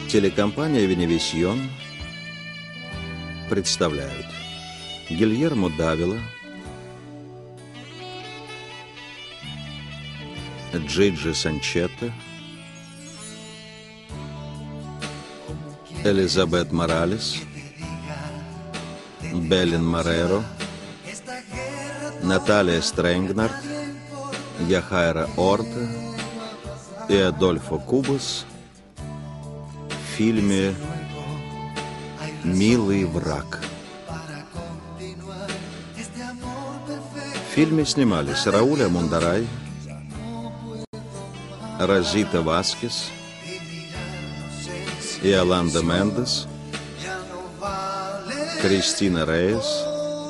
Телекомпания «Веневисьон» представляют Гильермо Давила, Джиджи Санчетта, Элизабет Моралес, Беллин Мореро, Наталья Стрэнгнард, Яхайра Орта и Адольфо Кубас в фильме «Милый враг». В фильме снимались Рауль Мундарай, Розита Васкес, Иоланда Мендес, Кристина Рейс,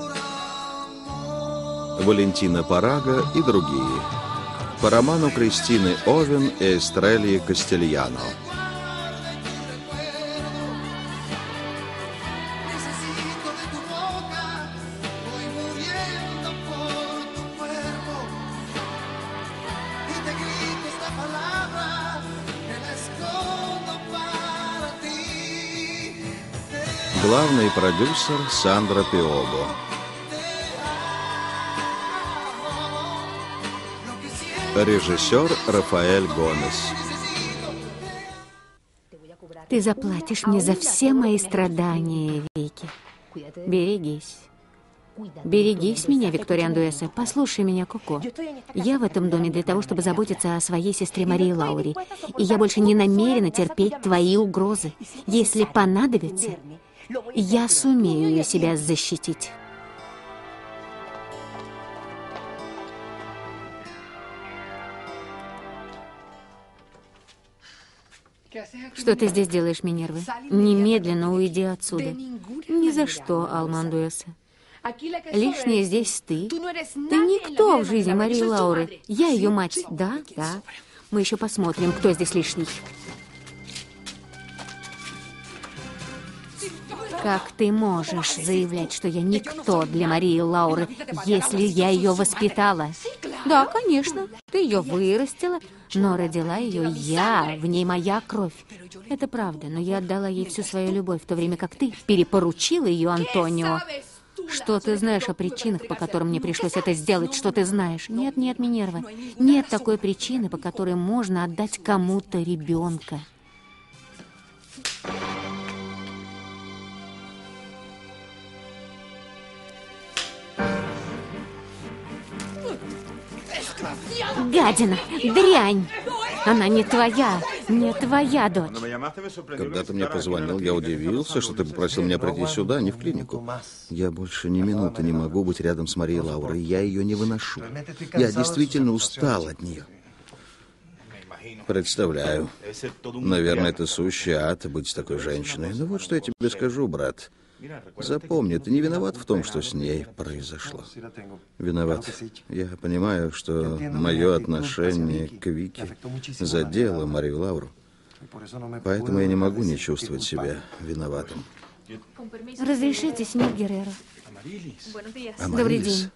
Валентина Парага и другие. По роману Кристины Овен и Эстрелии Кастильяно. Главный продюсер Сандра Пиобо. Режиссер Рафаэль Гомес. Ты заплатишь мне за все мои страдания, Вики. Берегись. Берегись меня, Виктория Андуэса. Послушай меня, Коко. Я в этом доме для того, чтобы заботиться о своей сестре Марии Лаури. И я больше не намерена терпеть твои угрозы. Если понадобится, я сумею себя защитить. Что ты здесь делаешь, Минерва? Немедленно уйди отсюда. Ни за что, Алма Андуэса. Лишняя здесь ты. Ты никто в жизни Марии Лауры. Я ее мать. Да, да. Мы еще посмотрим, кто здесь лишний. Как ты можешь заявлять, что я никто для Марии Лауры, если я ее воспитала? Да, конечно. Ты ее вырастила, но родила ее я, в ней моя кровь. Это правда, но я отдала ей всю свою любовь, в то время как ты перепоручила ее Антонио. Что ты знаешь о причинах, по которым мне пришлось это сделать? Что ты знаешь? Нет, нет, Минерва. Нет такой причины, по которой можно отдать кому-то ребенка. Гадина, дрянь! Она не твоя дочь. Когда ты мне позвонил, я удивился, что ты попросил меня прийти сюда, а не в клинику. Я больше ни минуты не могу быть рядом с Марией Лаурой. Я ее не выношу. Я действительно устал от нее. Представляю. Наверное, это сущий ад быть с такой женщиной. Но вот что я тебе скажу, брат. Запомни, ты не виноват в том, что с ней произошло. Виноват. Я понимаю, что мое отношение к Вике задело Марию Лауру. Поэтому я не могу не чувствовать себя виноватым. Разрешите, сеньор Герреро? Добрый день.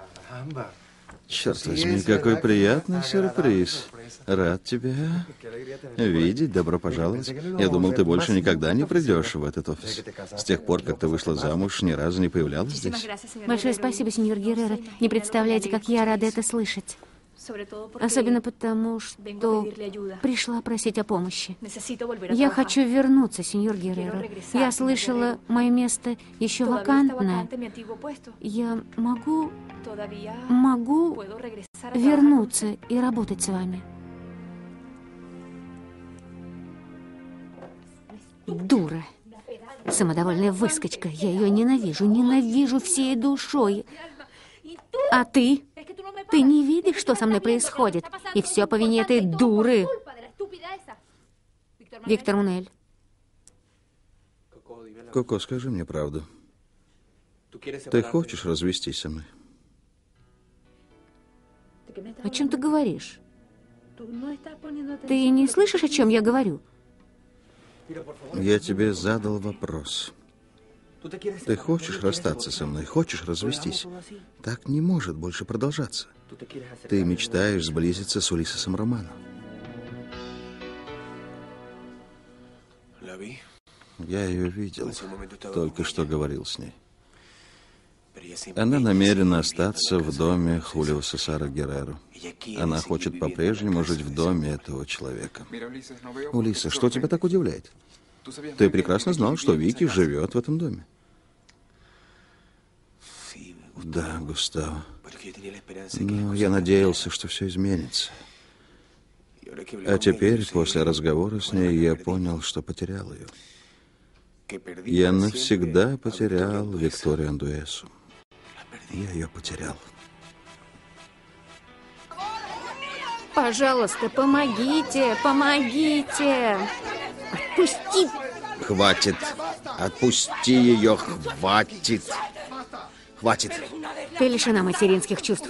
Черт возьми, какой приятный сюрприз. Рад тебя видеть, добро пожаловать. Я думал, ты больше никогда не придешь в этот офис. С тех пор, как ты вышла замуж, ни разу не появлялась здесь. Большое спасибо, сеньор Герреро. Не представляете, как я рада это слышать. Особенно потому, что пришла просить о помощи. Я хочу вернуться, сеньор Герреро. Я слышала, мое место еще вакантное. Я могу вернуться и работать с вами. Дура. Самодовольная выскочка. Я ее ненавижу всей душой. А ты? Ты не видишь, что со мной происходит? И все по вине этой дуры. Виктор Мунель. Коко, скажи мне правду. Ты хочешь развестись со мной? О чем ты говоришь? Ты не слышишь, о чем я говорю? Я тебе задал вопрос. Ты хочешь расстаться со мной? Хочешь развестись? Так не может больше продолжаться. Ты мечтаешь сблизиться с Улиссесом Романо. Я ее видел. Только что говорил с ней. Она намерена остаться в доме Хулио Сесара Герреро. Она хочет по-прежнему жить в доме этого человека. Улиса, что тебя так удивляет? Ты прекрасно знал, что Вики живет в этом доме. Да, Густаво. Но я надеялся, что все изменится. А теперь, после разговора с ней, я понял, что потерял ее. Я навсегда потерял Викторию Андуэсу. Я ее потерял. Пожалуйста, помогите, помогите. Отпусти. Хватит. Отпусти ее, хватит. Хватит. Ты лишена материнских чувств.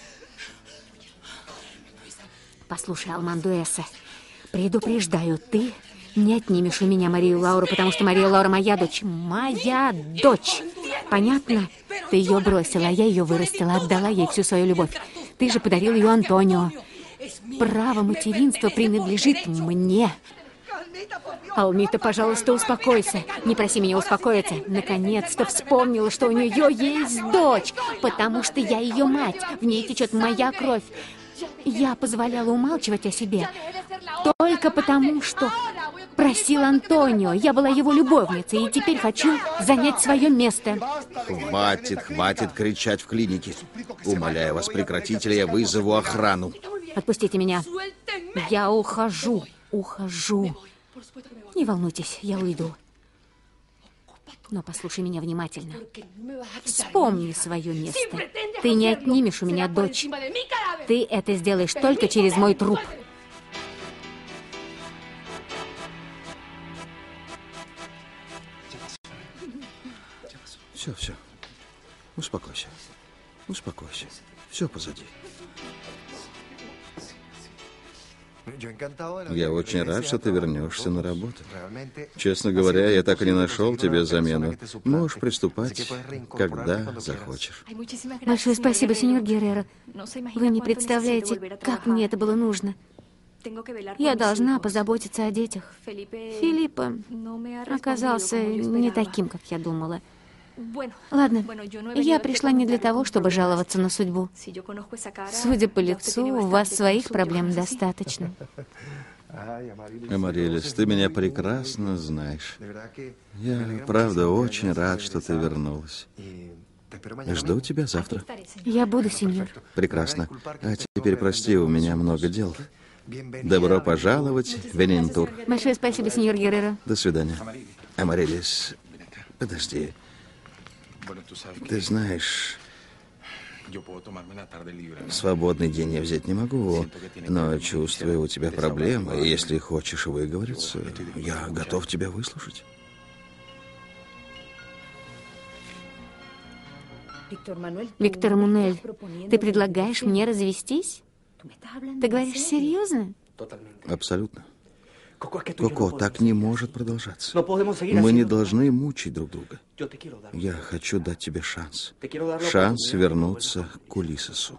Послушай, Алмандуэса, предупреждаю, ты не отнимешь у меня Марию Лауру, потому что Мария Лаура моя дочь. Моя дочь. Понятно? Ты ее бросила, а я ее вырастила, отдала ей всю свою любовь. Ты же подарил ее Антонио. Право материнства принадлежит мне. Алмита, пожалуйста, успокойся. Не проси меня успокоиться. Наконец-то вспомнила, что у нее есть дочь, потому что я ее мать. В ней течет моя кровь. Я позволяла умалчивать о себе только потому, что просил Антонио. Я была его любовницей, и теперь хочу занять свое место. Хватит, хватит кричать в клинике. Умоляю вас, прекратите, или я вызову охрану. Отпустите меня. Я ухожу. Не волнуйтесь, я уйду. Но послушай меня внимательно. Вспомни свое место. Ты не отнимешь у меня дочь. Ты это сделаешь только через мой труп. Все. Успокойся. Успокойся. Все позади. Я очень рад, что ты вернешься на работу. Честно говоря, я так и не нашел тебе замену. Можешь приступать, когда захочешь. Большое спасибо, сеньор Герреро. Вы не представляете, как мне это было нужно. Я должна позаботиться о детях. Филиппо оказался не таким, как я думала. Ладно, я пришла не для того, чтобы жаловаться на судьбу. Судя по лицу, у вас своих проблем достаточно. Амарилис, ты меня прекрасно знаешь. Я, правда, очень рад, что ты вернулась. Жду тебя завтра. Я буду, сеньор. Прекрасно. А теперь прости, у меня много дел. Добро пожаловать в Венентур. Большое спасибо, сеньор Герреро. До свидания. Амарилис, подожди. Ты знаешь, свободный день я взять не могу, но чувствую, у тебя проблемы, и если хочешь выговориться, я готов тебя выслушать. Виктор Мануэль, ты предлагаешь мне развестись? Ты говоришь серьезно? Абсолютно. Коко, так не может продолжаться. Мы не должны мучить друг друга. Я хочу дать тебе шанс. Шанс вернуться к Улисесу.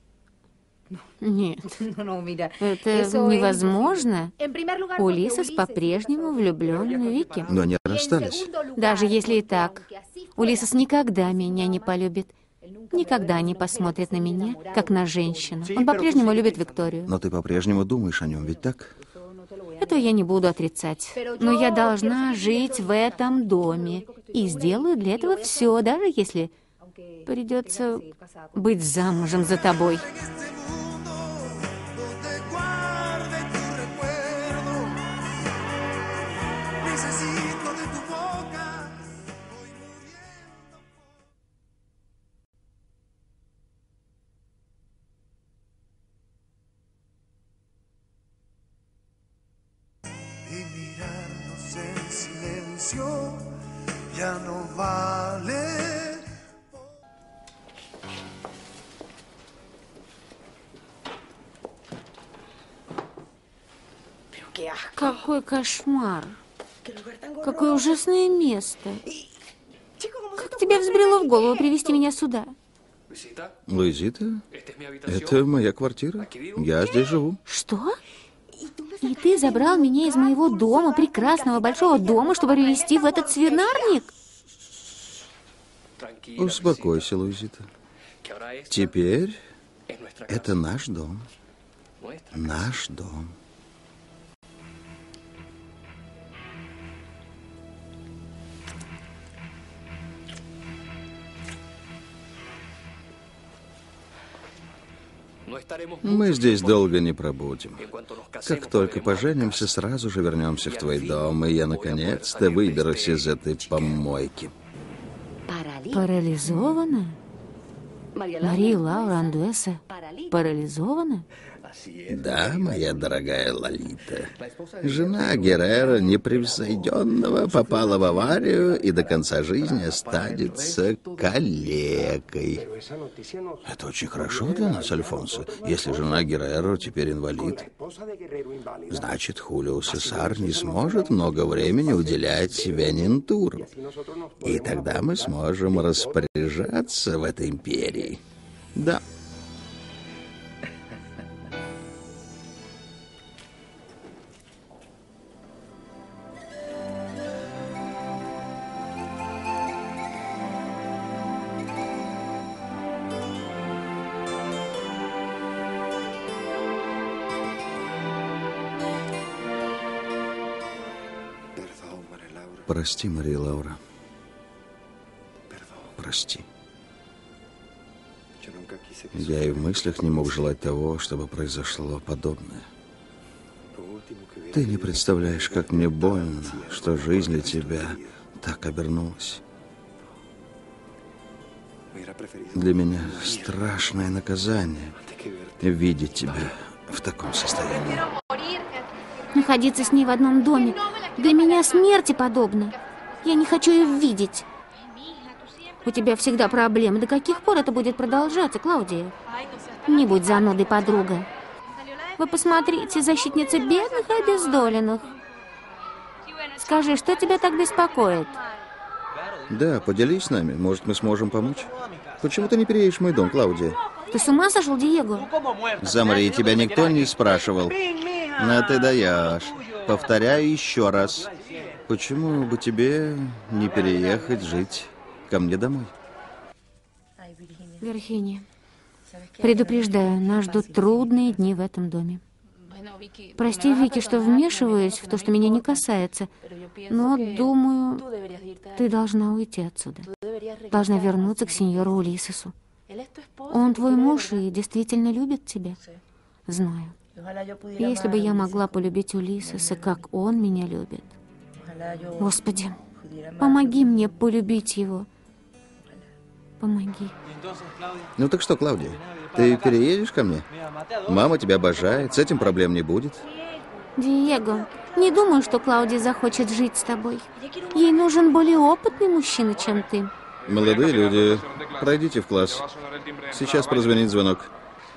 Нет, это невозможно. Улисес по-прежнему влюблен в Вики. Но они расстались. Даже если и так, Улисес никогда меня не полюбит. Никогда не посмотрит на меня, как на женщину. Он по-прежнему любит Викторию. Но ты по-прежнему думаешь о нем, ведь так? Это я не буду отрицать. Но я должна жить в этом доме. И сделаю для этого все, даже если придется быть замужем за тобой. Ya no vale. Какой кошмар. Какое ужасное место. Как тебе взбрело в голову привести меня сюда? Луизита, это моя квартира. Я здесь живу. Что? И ты забрал меня из моего дома, прекрасного большого дома, чтобы привезти в этот свинарник? Успокойся, Луизита. Теперь это наш дом. Наш дом. Мы здесь долго не пробудем. Как только поженимся, сразу же вернемся в твой дом, и я наконец-то выберусь из этой помойки. Парализована? Мария Лаура Андуэса парализована? Да, моя дорогая Лолита. Жена Геррера непревзойденного попала в аварию и до конца жизни останется калекой. Это очень хорошо для нас, Альфонсо. Если жена Геррера теперь инвалид, значит, Хулио Сесар не сможет много времени уделять Венентуру. И тогда мы сможем распоряжаться в этой империи. Да. Прости, Мария Лаура. Прости. Я и в мыслях не мог желать того, чтобы произошло подобное. Ты не представляешь, как мне больно, что жизнь для тебя так обернулась. Для меня страшное наказание видеть тебя в таком состоянии. Находиться с ней в одном доме для меня смерти подобно. Я не хочу ее видеть. У тебя всегда проблемы. До каких пор это будет продолжаться, Клаудия? Не будь занудой, подруга. Вы посмотрите, защитница бедных и обездоленных. Скажи, что тебя так беспокоит? Да, поделись с нами. Может, мы сможем помочь? Почему ты не переедешь в мой дом, Клаудия? Ты с ума сошел, Диего? Замри, тебя никто не спрашивал. Но ты даешь. Повторяю еще раз. Почему бы тебе не переехать жить ко мне домой? Вирхиния, предупреждаю, нас ждут трудные дни в этом доме. Прости, Вики, что вмешиваюсь в то, что меня не касается, но, думаю, ты должна уйти отсюда. Должна вернуться к сеньору Улисесу. Он твой муж и действительно любит тебя. Знаю. Если бы я могла полюбить Улисеса, как он меня любит. Господи, помоги мне полюбить его. Помоги. Ну так что, Клаудия, ты переедешь ко мне? Мама тебя обожает, с этим проблем не будет. Диего, не думаю, что Клаудия захочет жить с тобой. Ей нужен более опытный мужчина, чем ты. Молодые люди, пройдите в класс. Сейчас прозвонит звонок.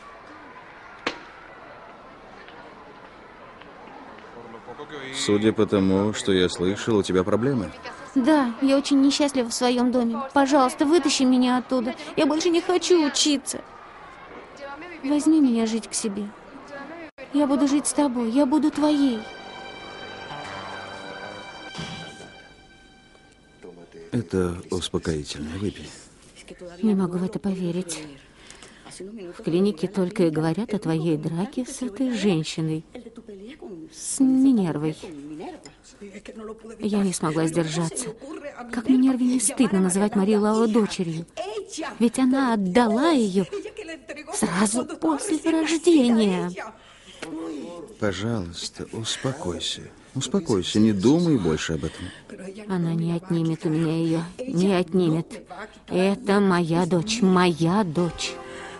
Судя по тому, что я слышал, у тебя проблемы. Да, я очень несчастлива в своем доме. Пожалуйста, вытащи меня оттуда. Я больше не хочу учиться. Возьми меня жить к себе. Я буду жить с тобой. Я буду твоей. Это успокоительное. Выпей. Не могу в это поверить. В клинике только и говорят о твоей драке с этой женщиной. С Минервой. Я не смогла сдержаться. Как Минерве не стыдно называть Марию Лауру дочерью. Ведь она отдала ее сразу после рождения. Пожалуйста, успокойся. Успокойся, не думай больше об этом. Она не отнимет у меня ее. Не отнимет. Это моя дочь. Моя дочь.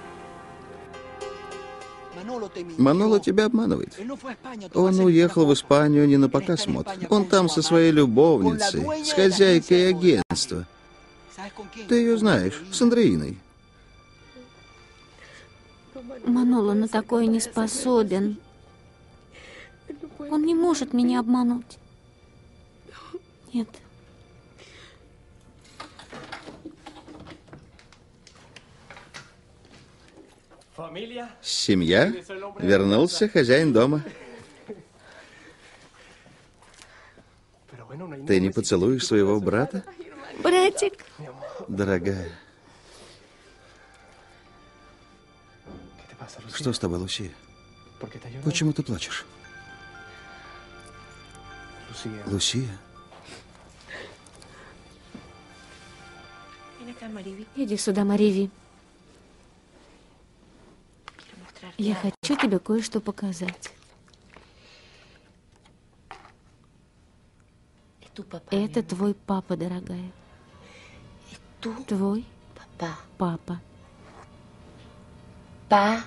Маноло тебя обманывает. Он уехал в Испанию не на показ мод. Он там со своей любовницей, с хозяйкой агентства. Ты ее знаешь, с Андреиной. Маноло на такое не способен. Он не может меня обмануть. Нет. Семья? Вернулся хозяин дома. Ты не поцелуешь своего брата? Братик. Дорогая. Что с тобой, Лусия? Почему ты плачешь? Лусия? Иди сюда, Мариви. Я хочу тебе кое-что показать. Это твой папа, дорогая. Твой папа. Па.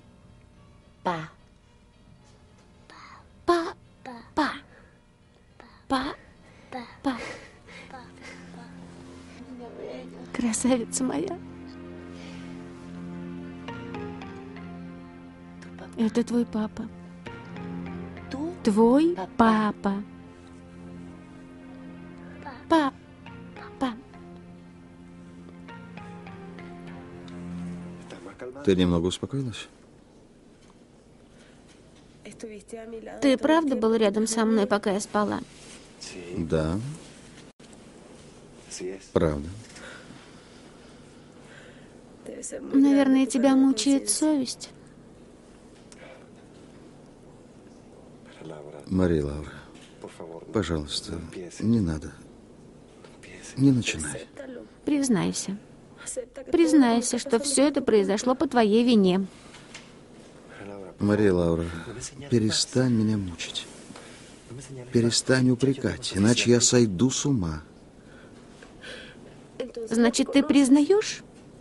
Красавица моя. Это твой папа. Твой папа. Папа. Ты немного успокоилась? Ты правда был рядом со мной, пока я спала? Да. Правда. Наверное, тебя мучает совесть. Мария Лаура, пожалуйста, не надо. Не начинай. Признайся. Признайся, что все это произошло по твоей вине. Мария Лаура, перестань меня мучить. Перестань упрекать, иначе я сойду с ума. Значит, ты признаешь?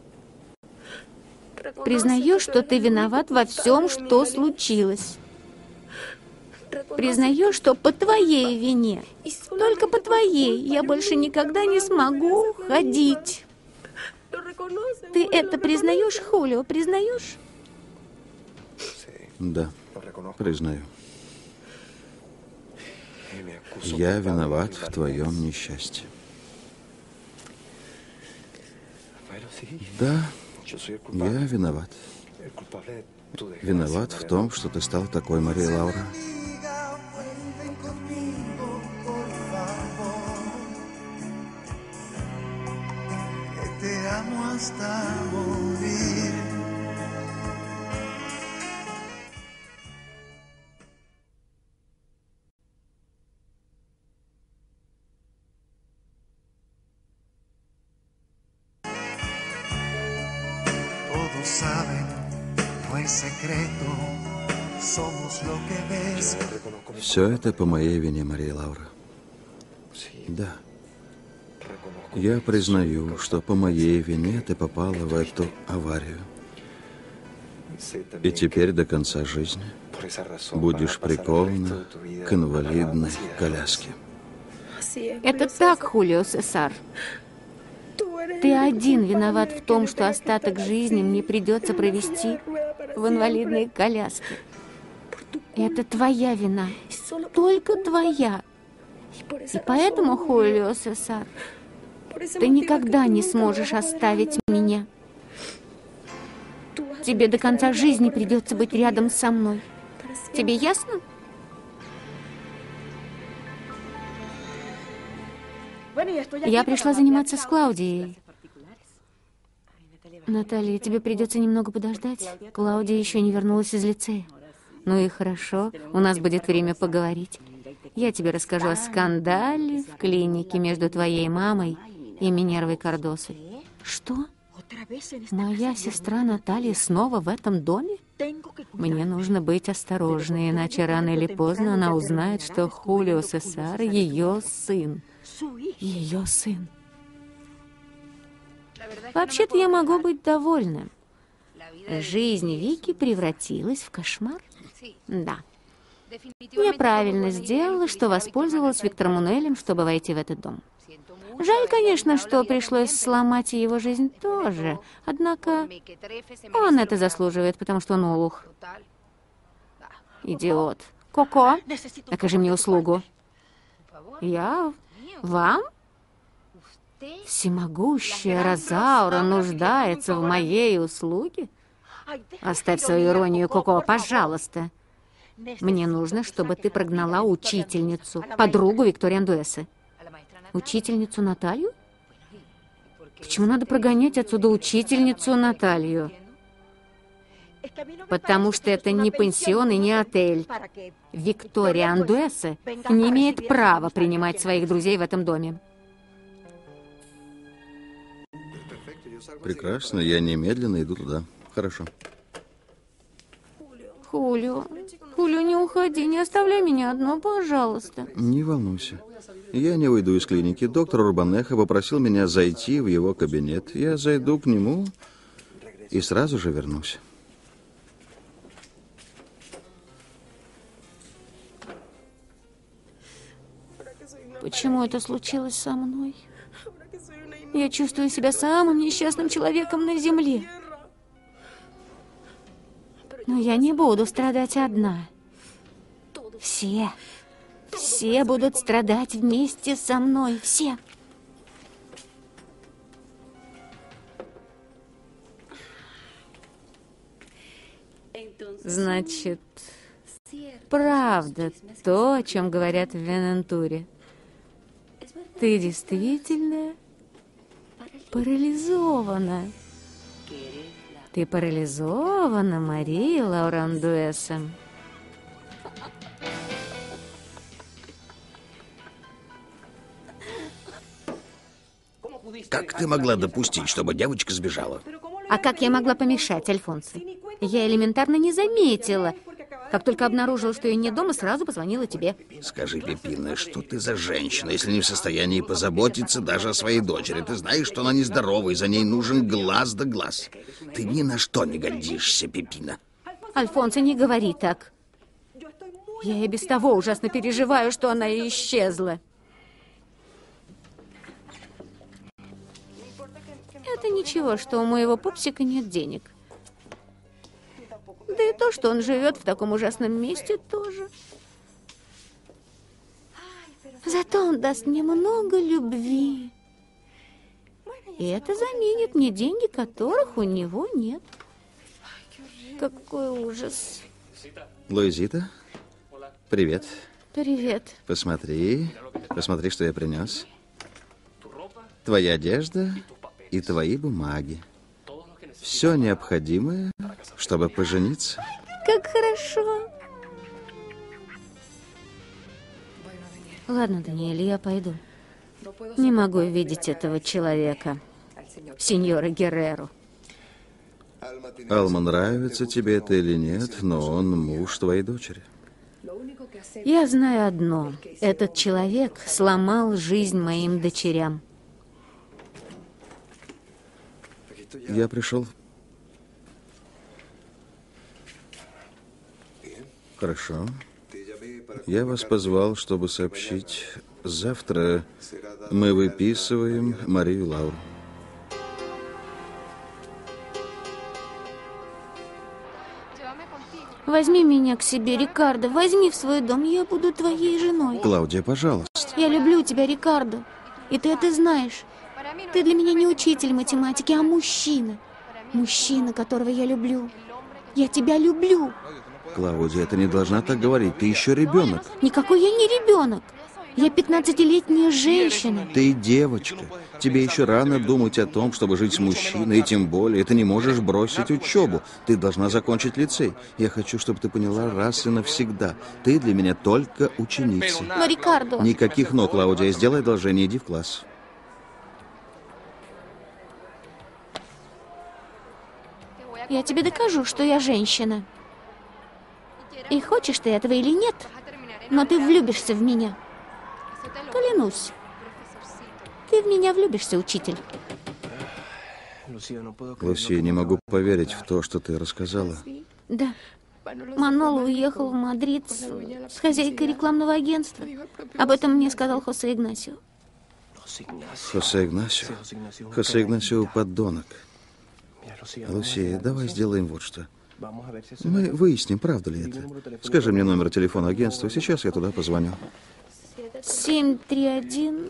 Признаешь, что ты виноват во всем, что случилось? Признаешь, что по твоей вине, только по твоей, я больше никогда не смогу ходить? Ты это признаешь, Хулио, признаешь? Да, признаю. Я виноват в твоем несчастье. Да, я виноват. Виноват в том, что ты стал такой, Мария Лаура. Todos saben, no es secreto, somos lo que ves. Все это по моей вине, Мария Лаура. Да. Я признаю, что по моей вине ты попала в эту аварию. И теперь до конца жизни будешь прикована к инвалидной коляске. Это так, Хулио Сесар. Ты один виноват в том, что остаток жизни мне придется провести в инвалидной коляске. Это твоя вина. Только твоя. И поэтому, Хулио Сесар, ты никогда не сможешь оставить меня. Тебе до конца жизни придется быть рядом со мной. Тебе ясно? Я пришла заниматься с Клаудией. Наталья, тебе придется немного подождать. Клаудия еще не вернулась из лицея. Ну и хорошо, у нас будет время поговорить. Я тебе расскажу о скандале в клинике между твоей мамой и Минервой Кардосой. Что? Моя сестра Наталья снова в этом доме? Мне нужно быть осторожной, иначе рано или поздно она узнает, что Хулио Сесар ее сын. Ее сын. Вообще-то я могу быть довольна. Жизнь Вики превратилась в кошмар. Да. Я правильно сделала, что воспользовалась Виктором Мануэлем, чтобы войти в этот дом. Жаль, конечно, что пришлось сломать и его жизнь тоже. Однако он это заслуживает, потому что он олух. Идиот. Коко, окажи мне услугу. Я? Вам? Всемогущая Розаура нуждается в моей услуге? Оставь свою иронию, Коко, пожалуйста. Мне нужно, чтобы ты прогнала учительницу, подругу Виктории Андуэсы. Учительницу Наталью? Почему надо прогонять отсюда учительницу Наталью? Потому что это не пансион и не отель. Виктория Андуэсе не имеет права принимать своих друзей в этом доме. Прекрасно, я немедленно иду туда. Хорошо. Хулио, не уходи, не оставляй меня одну, пожалуйста. Не волнуйся. Я не уйду из клиники. Доктор Урбанеха попросил меня зайти в его кабинет. Я зайду к нему и сразу же вернусь. Почему это случилось со мной? Я чувствую себя самым несчастным человеком на земле. Но я не буду страдать одна. Все будут страдать вместе со мной. Все. Значит, правда то, о чем говорят в Венантуре. Ты действительно парализована. Ты парализована, Мария Лаура Андуэсе. Как ты могла допустить, чтобы девочка сбежала? А как я могла помешать, Альфонсо? Я элементарно не заметила. Как только обнаружила, что ее нет дома, сразу позвонила тебе. Скажи, Пеппина, что ты за женщина, если не в состоянии позаботиться даже о своей дочери? Ты знаешь, что она нездорова, и за ней нужен глаз да глаз. Ты ни на что не годишься, Пеппина. Альфонсо, не говори так. Я и без того ужасно переживаю, что она исчезла. Это ничего, что у моего пупсика нет денег. Да и то, что он живет в таком ужасном месте, тоже. Зато он даст мне много любви. И это заменит мне деньги, которых у него нет. Какой ужас. Луизита, привет. Привет. Посмотри, что я принес. Твоя одежда и твои бумаги. Все необходимое, чтобы пожениться. Как хорошо. Ладно, Даниэль, я пойду. Не могу видеть этого человека, сеньора Герреру. Алма, нравится тебе это или нет, но он муж твоей дочери. Я знаю одно. Этот человек сломал жизнь моим дочерям. Я пришел. Хорошо. Я вас позвал, чтобы сообщить. Завтра мы выписываем Марию Лауру. Возьми меня к себе, Рикардо. Возьми в свой дом. Я буду твоей женой. Клаудия, пожалуйста. Я люблю тебя, Рикардо. И ты это знаешь. Ты для меня не учитель математики, а мужчина. Мужчина, которого я люблю. Я тебя люблю. Клаудия, ты не должна так говорить. Ты еще ребенок. Никакой я не ребенок. Я 15-летняя женщина. Ты девочка. Тебе еще рано думать о том, чтобы жить с мужчиной, и тем более ты не можешь бросить учебу. Ты должна закончить лицей. Я хочу, чтобы ты поняла раз и навсегда. Ты для меня только ученица. Но, Рикардо... Никаких «но», Клаудия. Сделай одолжение, иди в класс. Я тебе докажу, что я женщина. И хочешь ты этого или нет, но ты влюбишься в меня. Клянусь. Ты в меня влюбишься, учитель. Лусия, не могу поверить в то, что ты рассказала. Да. Маноло уехал в Мадрид с хозяйкой рекламного агентства. Об этом мне сказал Хосе Игнасио. Хосе Игнасио? Хосе Игнасио подонок. Лусия, давай сделаем вот что. Мы выясним, правда ли это. Скажи мне номер телефона агентства, сейчас я туда позвоню. 731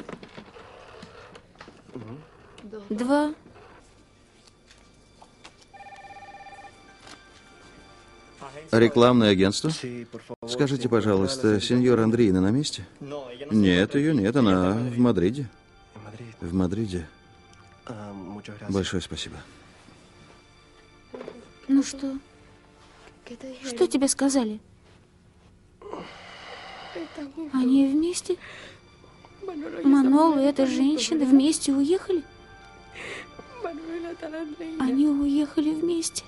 2. Рекламное агентство? Скажите, пожалуйста, сеньора Андреина на месте? Нет, ее нет, она в Мадриде. В Мадриде. Большое спасибо. Ну что? Что тебе сказали? Они вместе? Манол и эта женщина вместе уехали? Они уехали вместе.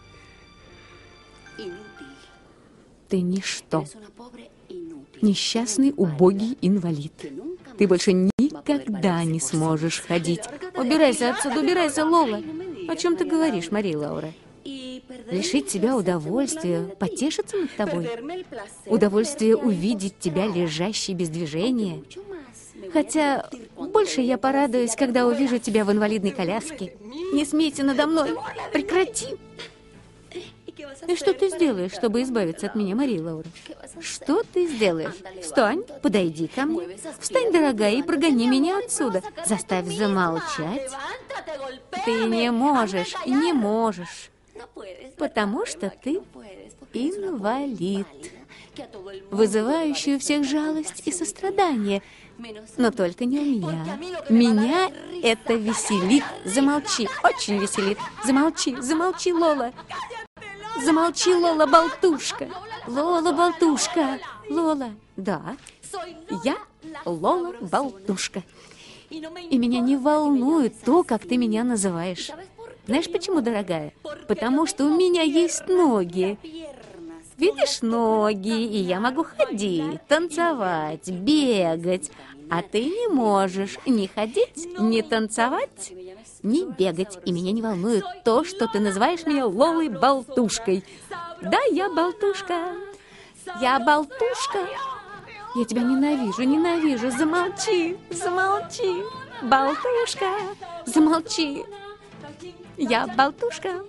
Ты ничто. Несчастный, убогий инвалид. Ты больше никогда не сможешь ходить. Убирайся отсюда, убирайся, Лола. О чем ты говоришь, Мария Лаура? Лишить себя удовольствия, потешиться над тобой. Удовольствие увидеть тебя лежащей без движения. Хотя больше я порадуюсь, когда увижу тебя в инвалидной коляске. Не смейся надо мной. Прекрати. И что ты сделаешь, чтобы избавиться от меня, Мария Лаура? Что ты сделаешь? Встань, подойди ко мне. Встань, дорогая, и прогони меня отсюда. Заставь замолчать. Ты не можешь, не можешь. Потому что ты инвалид, вызывающий у всех жалость и сострадание. Но только не у меня. Меня это веселит. Замолчи, очень веселит. Замолчи, замолчи, Лола. Замолчи, Лола, болтушка. Лола, болтушка. Лола, да, я Лола, болтушка. И меня не волнует то, как ты меня называешь. Знаешь почему, дорогая? Потому что у меня есть ноги. Видишь, ноги, и я могу ходить, танцевать, бегать. А ты не можешь ни ходить, ни танцевать, ни бегать. И меня не волнует то, что ты называешь меня Лолой-болтушкой. Да, я болтушка. Я болтушка. Я тебя ненавижу, ненавижу. Замолчи, замолчи. Болтушка, замолчи. Я болтушка.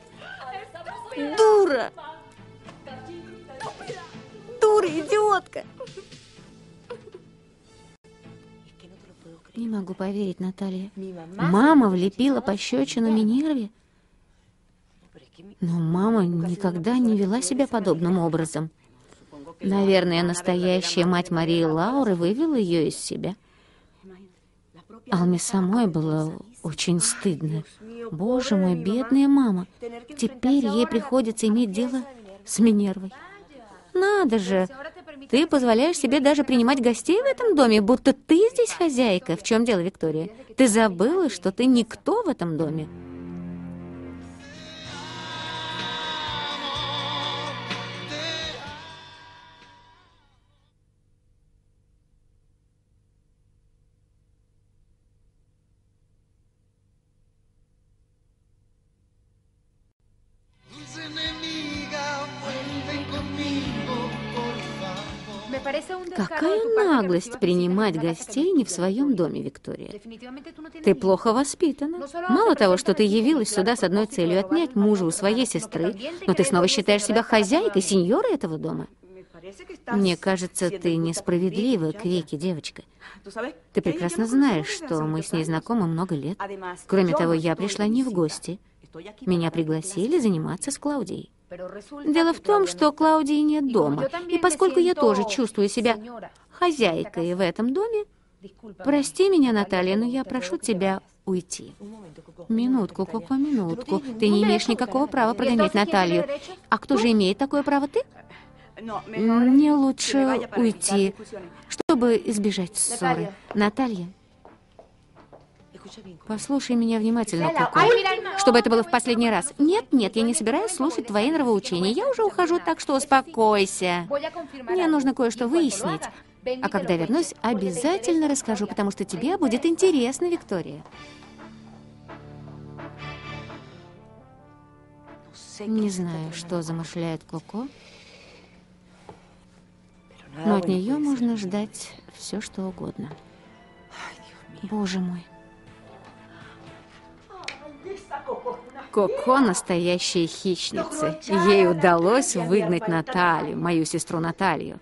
Дура. Дура, идиотка. Не могу поверить, Наталья. Мама влепила пощечину Минерве. Но мама никогда не вела себя подобным образом. Наверное, настоящая мать Марии Лауры вывела ее из себя. Алме самой было очень стыдно. Боже мой, бедная мама. Теперь ей приходится иметь дело с Минервой. Надо же! Ты позволяешь себе даже принимать гостей в этом доме, будто ты здесь хозяйка. В чем дело, Виктория? Ты забыла, что ты никто в этом доме? Какая наглость принимать гостей не в своем доме, Виктория. Ты плохо воспитана. Мало того, что ты явилась сюда с одной целью отнять мужа у своей сестры, но ты снова считаешь себя хозяйкой, сеньорой этого дома. Мне кажется, ты несправедлива к Вике, девочка. Ты прекрасно знаешь, что мы с ней знакомы много лет. Кроме того, я пришла не в гости. Меня пригласили заниматься с Клаудией. Дело в том, что Клаудии нет дома, и поскольку я тоже чувствую себя хозяйкой в этом доме, прости меня, Наталья, но я прошу тебя уйти. Минутку, Коко, минутку. Ты не имеешь никакого права прогонять Наталью. А кто же имеет такое право? Ты? Мне лучше уйти, чтобы избежать ссоры. Наталья, послушай меня внимательно, Коко, чтобы это было в последний раз. Нет, нет, я не собираюсь слушать твои нравоучения. Я уже ухожу, так что успокойся. Мне нужно кое-что выяснить. А когда вернусь, обязательно расскажу, потому что тебе будет интересно, Виктория. Не знаю, что замышляет Коко, но от нее можно ждать все, что угодно. Боже мой. Коко настоящая хищница. Ей удалось выгнать Наталью, мою сестру Наталью.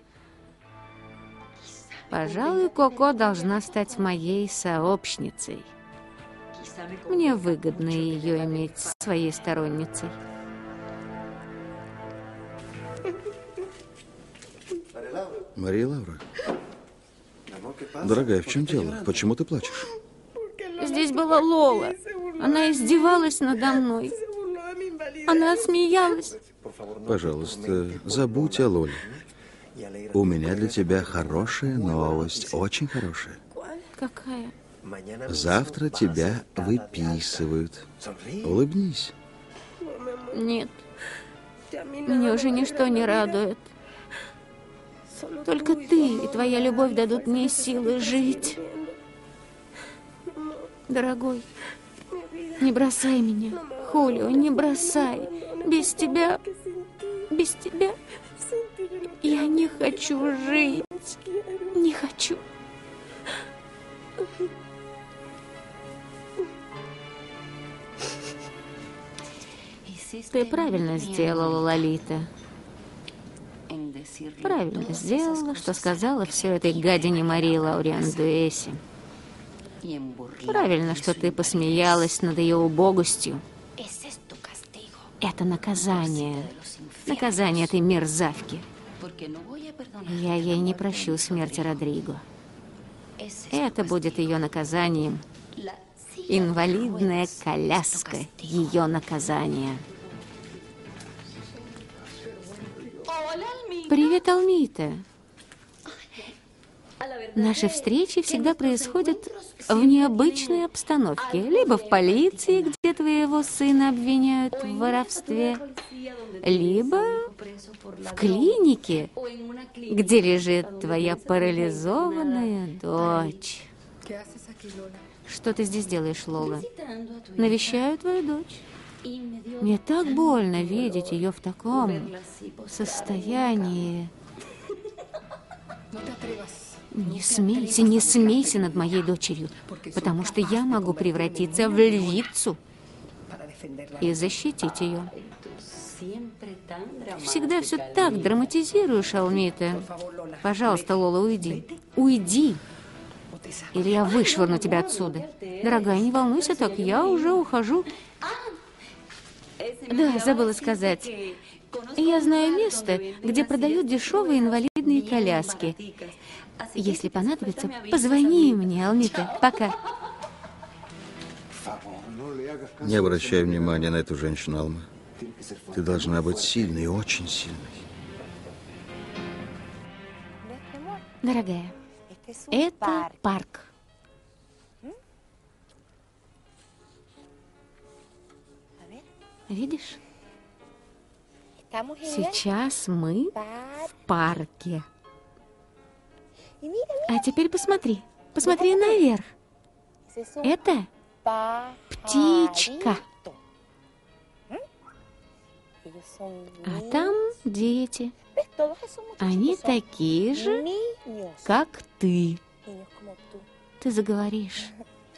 Пожалуй, Коко должна стать моей сообщницей. Мне выгодно ее иметь своей сторонницей. Мария Лаура. Дорогая, в чем дело? Почему ты плачешь? Здесь была Лола. Она издевалась надо мной. Она смеялась. Пожалуйста, забудь о Лоле. У меня для тебя хорошая новость, очень хорошая. Какая? Завтра тебя выписывают. Улыбнись. Нет. Меня уже ничто не радует. Только ты и твоя любовь дадут мне силы жить. Дорогой, не бросай меня. Хулио, не бросай. Без тебя я не хочу жить. Не хочу. Ты правильно сделала, Лолита. Правильно сделала, что сказала все этой гадине Марии Лауриандуэсе. Правильно, что ты посмеялась над ее убогостью. Это наказание. Наказание этой мерзавки. Я ей не прощу смерти Родриго. Это будет ее наказанием. Инвалидная коляска — ее наказание. Привет, Алмита. Наши встречи всегда происходят в необычной обстановке. Либо в полиции, где твоего сына обвиняют в воровстве, либо в клинике, где лежит твоя парализованная дочь. Что ты здесь делаешь, Лола? Навещаю твою дочь. Мне так больно видеть ее в таком состоянии. Не смейся над моей дочерью, потому что я могу превратиться в львицу и защитить ее. Всегда все так драматизируешь, Алмита. Пожалуйста, Лола, уйди. Уйди. Или я вышвырну тебя отсюда. Дорогая, не волнуйся так, я уже ухожу. Да, забыла сказать. Я знаю место, где продают дешевые инвалидные коляски. Если понадобится, позвони мне, Алмита. Пока. Не обращай внимания на эту женщину, Алма. Ты должна быть сильной, очень сильной. Дорогая, это парк. Видишь? Сейчас мы в парке. А теперь посмотри. Посмотри наверх. Это птичка. А там дети. Они такие же, как ты. Ты заговоришь.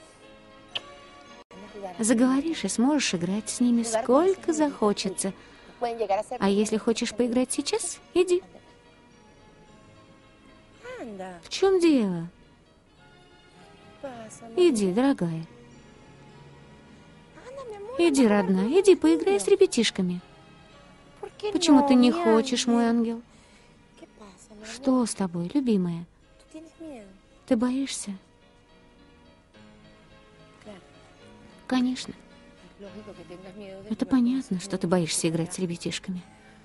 Заговоришь и сможешь играть с ними сколько захочется. А если хочешь поиграть сейчас, иди. В чем дело? Иди, дорогая. Иди, родная, иди поиграй с ребятишками. Почему ты не хочешь, мой ангел? Что с тобой, любимая? Ты боишься? Конечно. Это понятно, что ты боишься играть с ребятишками.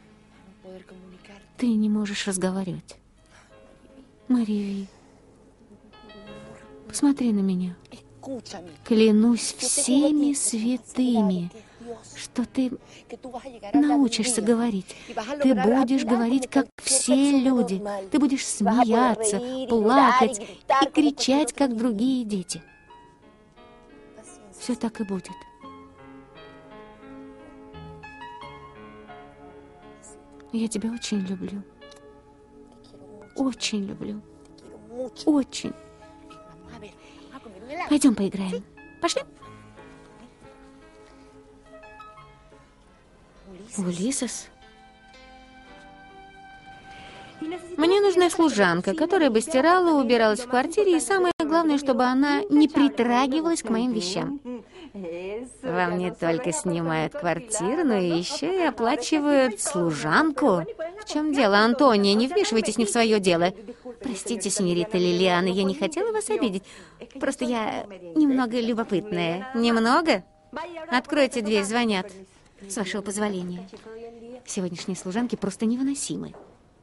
Ты не можешь разговаривать. Мариви, посмотри на меня. Клянусь всеми святыми, что ты научишься говорить. Ты будешь говорить, как все люди. Ты будешь смеяться, плакать и кричать, как другие дети. Все так и будет. Я тебя очень люблю. Очень люблю. Очень. Пойдем поиграем. Пошли. Улисес? Мне нужна служанка, которая бы стирала, убиралась в квартире, и самое главное, чтобы она не притрагивалась к моим вещам. Вам не только снимают квартиру, но еще и оплачивают служанку. В чем дело, Антония? Не вмешивайтесь не в свое дело. Простите, сеньорита Лилиана, я не хотела вас обидеть. Просто я немного любопытная. Немного? Откройте дверь, звонят. С вашего позволения. Сегодняшние служанки просто невыносимы.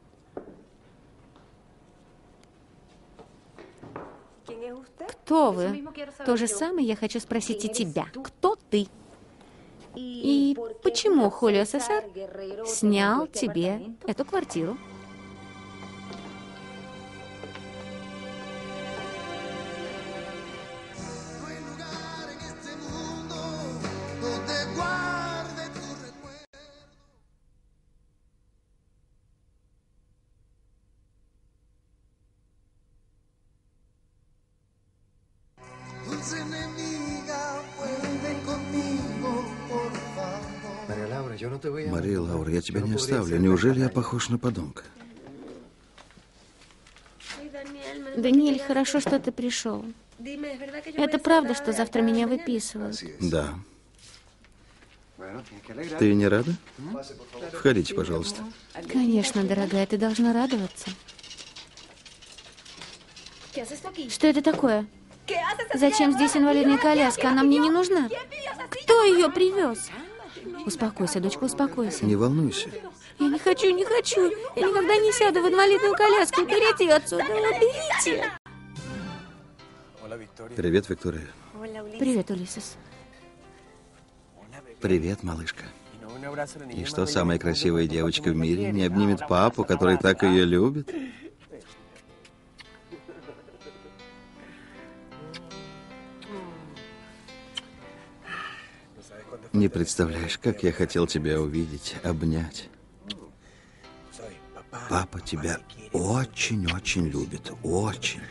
Кто вы? То же самое я хочу спросить и тебя. Кто ты? И почему Хулио Сесар снял тебе эту квартиру? Мария Лаура, я тебя не оставлю. Неужели я похож на подонка? Даниэль, хорошо, что ты пришел. Это правда, что завтра меня выписывают? Да. Ты не рада? Входите, пожалуйста. Конечно, дорогая, ты должна радоваться. Что это такое? Зачем здесь инвалидная коляска? Она мне не нужна. Кто ее привез? Успокойся, дочка, успокойся. Не волнуйся. Я не хочу, не хочу. Я никогда не сяду в инвалидную коляску. Уберите ее отсюда, уберите. Привет, Виктория. Привет, Улиссес. Привет, малышка. И что, самая красивая девочка в мире не обнимет папу, который так ее любит? Не представляешь, как я хотел тебя увидеть, обнять. Папа тебя очень-очень любит, очень.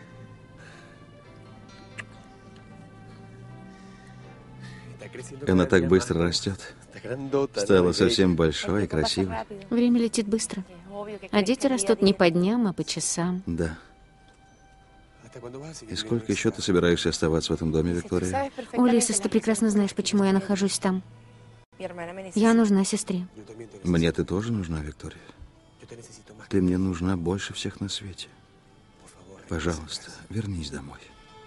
Она так быстро растет. Стала совсем большой и красивой. Время летит быстро. А дети растут не по дням, а по часам. Да. И сколько еще ты собираешься оставаться в этом доме, Виктория? Улиссес, ты прекрасно знаешь, почему я нахожусь там. Я нужна сестре. Мне ты тоже нужна, Виктория. Ты мне нужна больше всех на свете. Пожалуйста, вернись домой.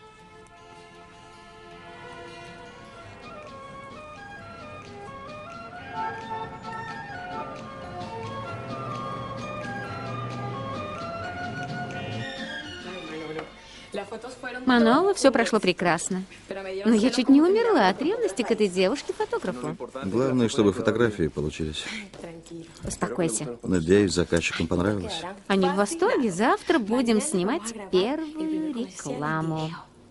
Маноло, все прошло прекрасно. Но я чуть не умерла от ревности к этой девушке-фотографу. Главное, чтобы фотографии получились. Успокойся. Надеюсь, заказчикам понравилось. Они в восторге. Завтра будем снимать первую рекламу.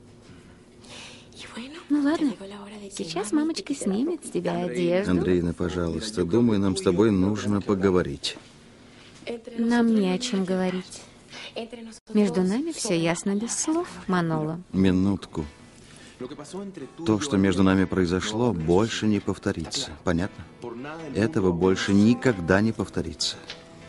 Ну ладно, сейчас мамочка снимет с тебя одежду. Андреевна, пожалуйста, думаю, нам с тобой нужно поговорить. Нам не о чем говорить. Между нами все ясно без слов, Маноло. Минутку. То, что между нами произошло, больше не повторится. Понятно? Этого больше никогда не повторится.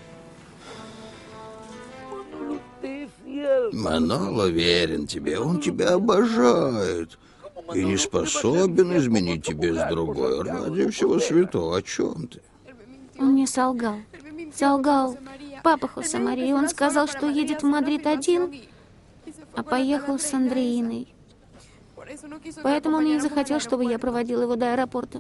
Маноло верен тебе, он тебя обожает. И не способен изменить тебе с другой. Ради всего святого, о чем ты? Он мне солгал. Солгал. Папа Хосе Мария, он сказал, что едет в Мадрид один, а поехал с Андреиной. Поэтому он не захотел, чтобы я проводила его до аэропорта.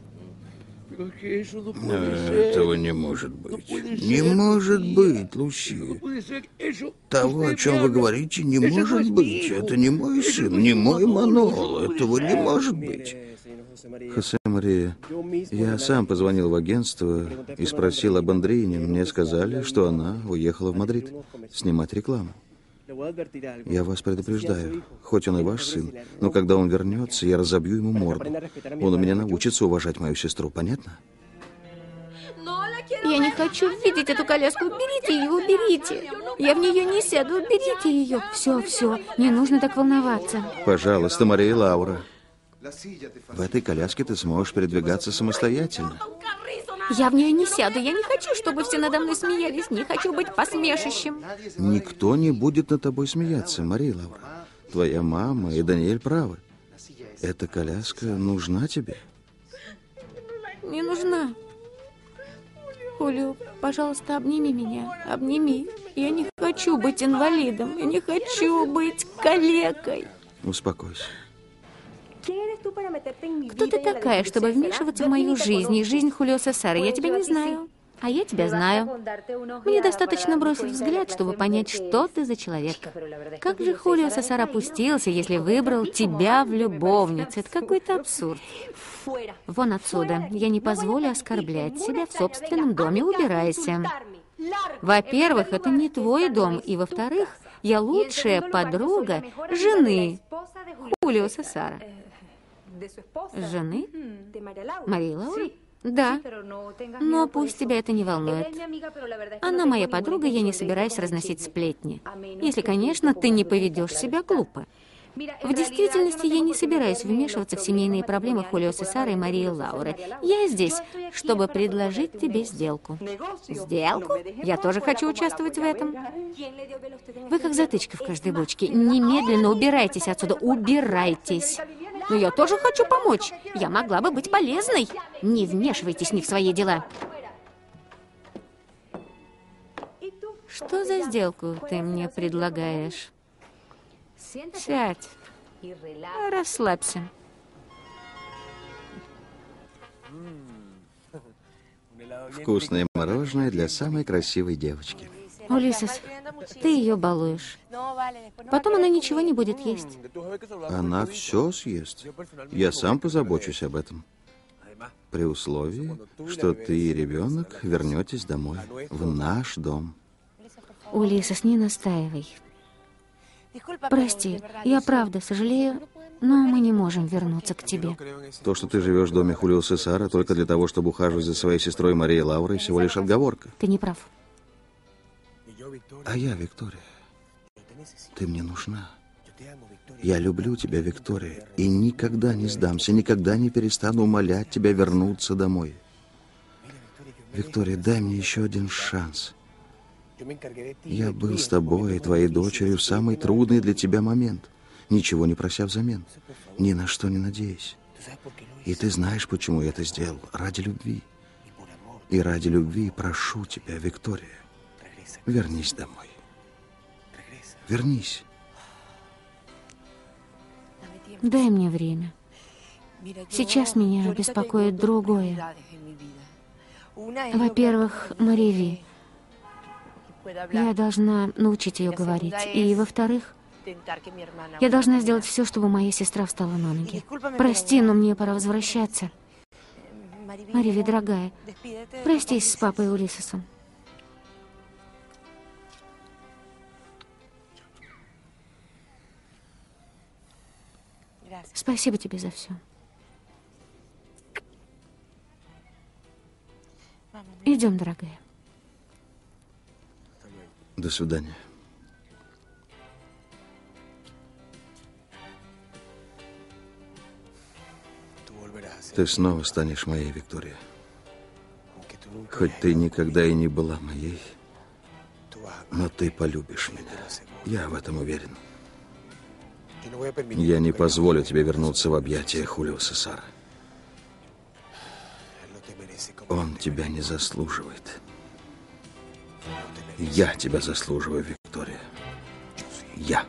Этого не может быть. Не может быть, Лусия. Того, о чем вы говорите, не может быть. Это не мой сын, не мой Маноло. Этого не может быть. Хосе Мария, я сам позвонил в агентство и спросил об Андреине. Мне сказали, что она уехала в Мадрид снимать рекламу. Я вас предупреждаю, хоть он и ваш сын, но когда он вернется, я разобью ему морду. Он у меня научится уважать мою сестру, понятно? Я не хочу видеть эту коляску. Уберите ее, уберите. Я в нее не сяду, уберите ее. Все, не нужно так волноваться. Пожалуйста, Мария Лаура. В этой коляске ты сможешь передвигаться самостоятельно. Я в нее не сяду. Я не хочу, чтобы все надо мной смеялись. Не хочу быть посмешищем. Никто не будет над тобой смеяться, Мария Лаура. Твоя мама и Даниэль правы. Эта коляска нужна тебе. Не нужна. Хулио, пожалуйста, обними меня. Обними. Я не хочу быть инвалидом. Я не хочу быть калекой. Успокойся. Кто ты такая, чтобы вмешиваться в мою жизнь и жизнь Хулио Сесара? Я тебя не знаю. А я тебя знаю. Мне достаточно бросить взгляд, чтобы понять, что ты за человек. Как же Хулио Сесар опустился, если выбрал тебя в любовнице? Это какой-то абсурд. Вон отсюда. Я не позволю оскорблять себя в собственном доме. Убирайся. Во-первых, это не твой дом. И во-вторых, я лучшая подруга жены Хулио Сесара. Жены? Марии Лауры? Да. Но пусть тебя это не волнует. Она моя подруга, я не собираюсь разносить сплетни. Если, конечно, ты не поведешь себя глупо. В действительности, я не собираюсь вмешиваться в семейные проблемы Хулио Сесара и Марии Лауры. Я здесь, чтобы предложить тебе сделку. Сделку? Я тоже хочу участвовать в этом. Вы как затычка в каждой бочке. Немедленно убирайтесь отсюда. Убирайтесь. Но я тоже хочу помочь. Я могла бы быть полезной. Не вмешивайтесь не в свои дела. Что за сделку ты мне предлагаешь? Сядь. Расслабься. Вкусное мороженое для самой красивой девочки. Улиссес, ты ее балуешь. Потом она ничего не будет есть. Она все съест. Я сам позабочусь об этом. При условии, что ты и ребенок вернетесь домой, в наш дом. Улиссес, не настаивай. Прости, я правда сожалею, но мы не можем вернуться к тебе. То, что ты живешь в доме Хулио Сесара только для того, чтобы ухаживать за своей сестрой Марией Лаурой, всего лишь отговорка. Ты не прав. А я, Виктория, ты мне нужна. Я люблю тебя, Виктория, и никогда не сдамся, никогда не перестану умолять тебя вернуться домой. Виктория, дай мне еще один шанс. Я был с тобой и твоей дочерью в самый трудный для тебя момент, ничего не прося взамен, ни на что не надеясь. И ты знаешь, почему я это сделал. Ради любви. И ради любви прошу тебя, Виктория, вернись домой. Вернись. Дай мне время. Сейчас меня беспокоит другое. Во-первых, Мариви. Я должна научить ее говорить. И, во-вторых, я должна сделать все, чтобы моя сестра встала на ноги. Прости, но мне пора возвращаться. Мариви, дорогая, простись с папой Улиссесом. Спасибо тебе за все. Идем, дорогая. До свидания. Ты снова станешь моей, Виктория. Хоть ты никогда и не была моей, но ты полюбишь меня. Я в этом уверен. Я не позволю тебе вернуться в объятия Хулио Сесара. Он тебя не заслуживает. Я тебя заслуживаю, Виктория. Я.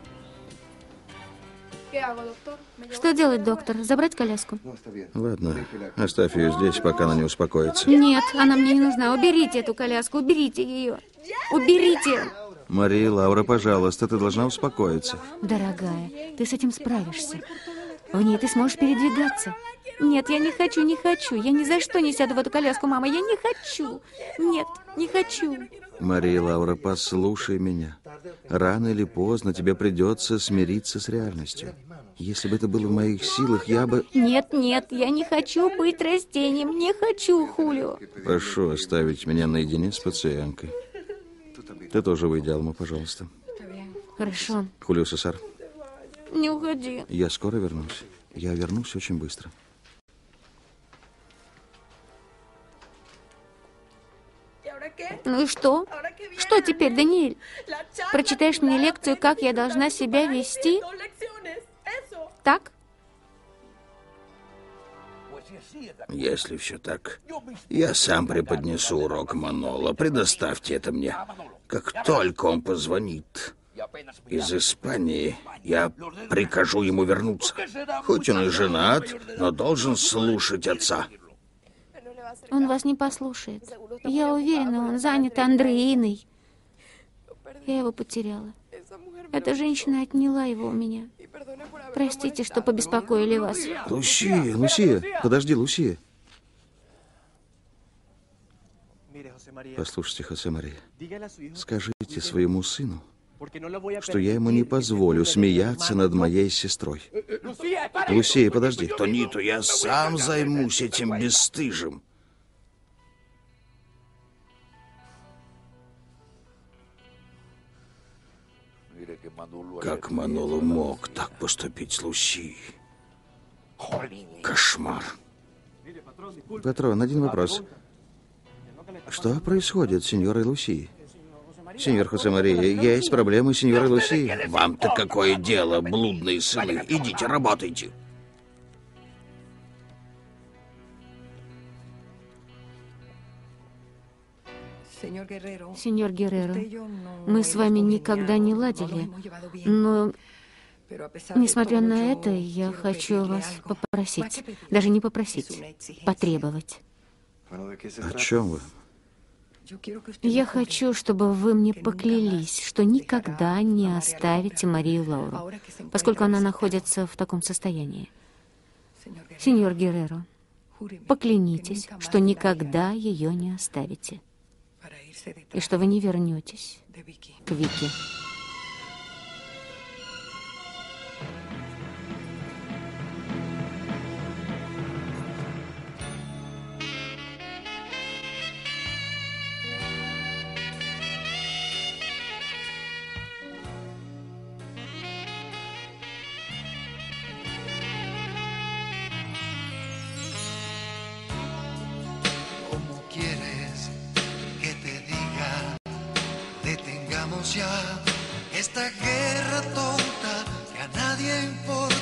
Что делать, доктор? Забрать коляску? Ладно, оставь ее здесь, пока она не успокоится. Нет, она мне не нужна. Уберите эту коляску, уберите ее. Уберите! Мария Лаура, пожалуйста, ты должна успокоиться. Дорогая, ты с этим справишься. В ней ты сможешь передвигаться. Нет, я не хочу, не хочу. Я ни за что не сяду в эту коляску, мама. Я не хочу. Нет, не хочу. Мария Лаура, послушай меня. Рано или поздно тебе придется смириться с реальностью. Если бы это было в моих силах, я бы... Нет, нет, я не хочу быть растением. Не хочу, Хулио. Прошу оставить меня наедине с пациенткой. Ты тоже выйди, Алма, пожалуйста. Хорошо. Хулио Сесар. Не уходи. Я скоро вернусь. Я вернусь очень быстро. Ну и что? Что теперь, Даниэль? Прочитаешь мне лекцию, как я должна себя вести? Так? Если все так, я сам преподнесу урок Манола. Предоставьте это мне. Как только он позвонит из Испании, я прикажу ему вернуться. Хоть он и женат, но должен слушать отца. Он вас не послушает. Я уверена, он занят Андреиной. Я его потеряла. Эта женщина отняла его у меня. Простите, что побеспокоили вас. Лусия, подожди, Лусия. Послушайте, Хосе Мария, скажите своему сыну, что я ему не позволю смеяться над моей сестрой. Лусия, подожди. Тонито, я сам займусь этим бесстыжим. Как Маноло мог так поступить с Лусией? Кошмар. Патрон, один вопрос. Что происходит с сеньорой Лусией? Сеньор Хосе Мария, есть проблемы с сеньорой Лусией? Вам-то какое дело, блудные сыны? Идите, работайте. Сеньор Герреро, мы с вами никогда не ладили, но, несмотря на это, я хочу вас попросить, даже не попросить, потребовать. О чем вы? Я хочу, чтобы вы мне поклялись, что никогда не оставите Марию Лауру, поскольку она находится в таком состоянии. Сеньор Герреро, поклянитесь, что никогда ее не оставите. И что вы не вернетесь к Вике. Ya esta guerra tonta que a nadie importa.